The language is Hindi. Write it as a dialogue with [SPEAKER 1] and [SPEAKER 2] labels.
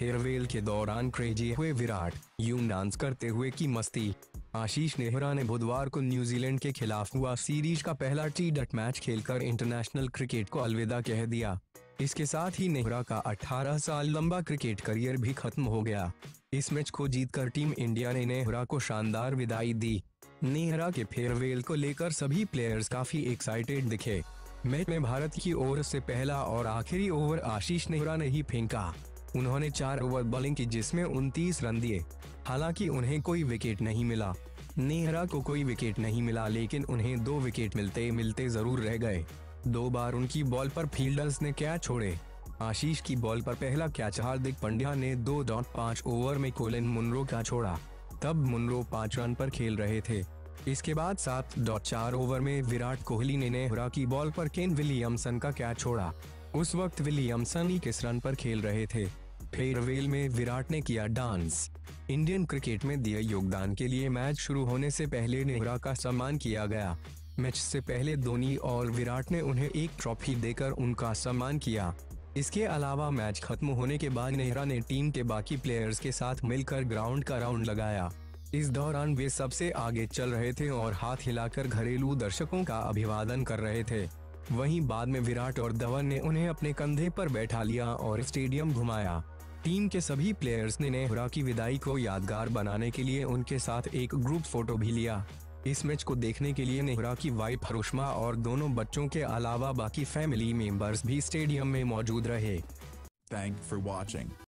[SPEAKER 1] फेयरवेल के दौरान क्रेजी हुए विराट, यूं डांस करते हुए की मस्ती। आशीष नेहरा ने बुधवार को न्यूजीलैंड के खिलाफ हुआ सीरीज का पहला टी20 मैच खेलकर इंटरनेशनल क्रिकेट को अलविदा कह दिया। इसके साथ ही नेहरा का 18 साल लंबा क्रिकेट करियर भी खत्म हो गया। इस मैच को जीतकर टीम इंडिया ने नेहरा को शानदार विदाई दी। नेहरा के फेयरवेल को लेकर सभी प्लेयर्स काफी एक्साइटेड दिखे। मैच में भारत की ओर से पहला और आखिरी ओवर आशीष नेहरा ने ही फेंका। उन्होंने 4 ओवर बॉलिंग की जिसमें 29 रन दिए। हालांकि उन्हें कोई विकेट नहीं मिला। नेहरा को कोई विकेट नहीं मिला, लेकिन उन्हें 2 विकेट मिलते मिलते जरूर रह गए। 2 बार उनकी बॉल पर फील्डर्स ने कैच छोड़े। आशीष की बॉल पर पहला कैच हार्दिक पांड्या ने 2.5 ओवर में कोलिन मुनरो का छोड़ा। तब मुनरो 5 रन पर खेल रहे थे। इसके बाद 7.4 ओवर में विराट कोहली ने नेहरा की बॉल पर केन विलियमसन का कैच छोड़ा। उस वक्त विलियमसन 21 रन पर खेल रहे थे। फेयरवेल में विराट ने किया डांस। इंडियन क्रिकेट में दिए योगदान के लिए मैच शुरू होने से पहले नेहरा का सम्मान किया गया। मैच से पहले धोनी और विराट ने उन्हें एक ट्रॉफी देकर उनका सम्मान किया। इसके अलावा मैच खत्म होने के बाद नेहरा ने टीम के बाकी प्लेयर्स के साथ मिलकर ग्राउंड का राउंड लगाया। इस दौरान वे सबसे आगे चल रहे थे और हाथ हिलाकर घरेलू दर्शकों का अभिवादन कर रहे थे। वहीं बाद में विराट और धवन ने उन्हें अपने कंधे पर बैठा लिया और स्टेडियम घुमाया। टीम के सभी प्लेयर्स ने नेहरा की विदाई को यादगार बनाने के लिए उनके साथ एक ग्रुप फोटो भी लिया। इस मैच को देखने के लिए नेहरा की वाइफ हरुष्मा और दोनों बच्चों के अलावा बाकी फैमिली मेंबर्स भी स्टेडियम में मौजूद रहे।
[SPEAKER 2] Thanks for watching.